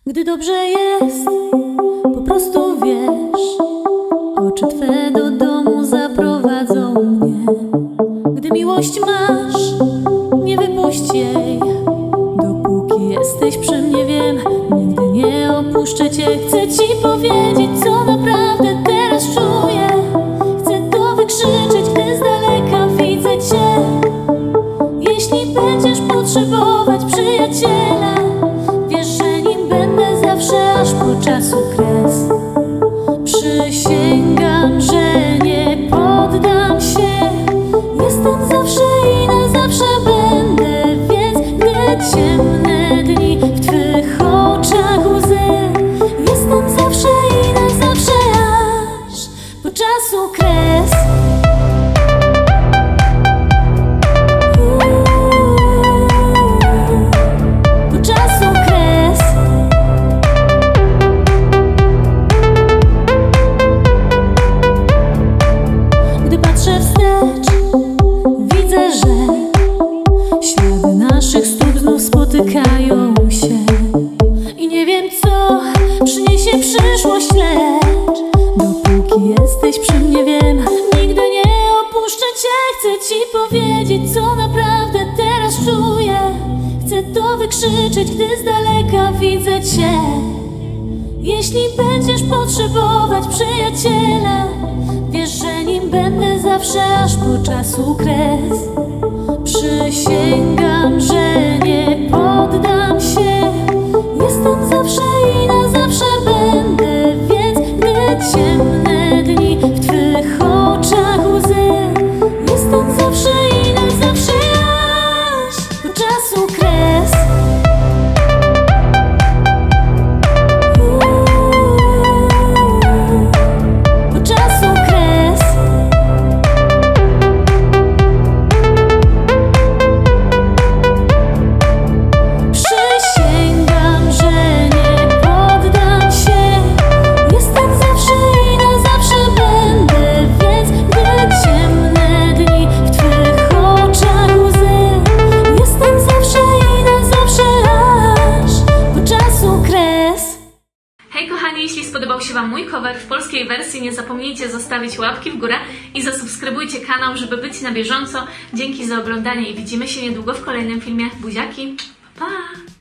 Gdy dobrze jest, po prostu wiesz, oczy Twe do domu zaprowadzą mnie. Gdy miłość masz, nie wypuść jej, dopóki jesteś przy mnie, wiem, nigdy nie opuszczę Cię. Chcę Ci powiedzieć, co naprawdę teraz czuję. Chcę to wykrzyczeć, gdy z daleka widzę Cię. Jeśli będziesz potrzebować przyjaciela, wiesz, że nim będę zawsze, aż po czasu kres. Przysięgam, że nie poddam się. Jestem zawsze i na zawsze będę, więc gdy ciemne dni w Twych oczach łzy, jestem zawsze i na zawsze, aż po czasu kres. Widzę, że ślady naszych stóp znów spotykają się i nie wiem, co przyniesie przyszłość, lecz dopóki jesteś przy mnie, wiem, nigdy nie opuszczę Cię. Chcę Ci powiedzieć, co naprawdę teraz czuję. Chcę to wykrzyczeć, gdy z daleka widzę Cię. Jeśli będziesz potrzebować przyjaciela, wiesz, że nim będę zawsze, aż po czasu kres. Przysięgam, że nie poddam się. Jestem zawsze i na zawsze będę, więc gdy ciemne dni w Twych oczach łzy, jestem zawsze i na zawsze, aż po czasu kres. Hej kochani, jeśli spodobał się Wam mój cover w polskiej wersji, nie zapomnijcie zostawić łapki w górę i zasubskrybujcie kanał, żeby być na bieżąco. Dzięki za oglądanie i widzimy się niedługo w kolejnym filmie. Buziaki, pa!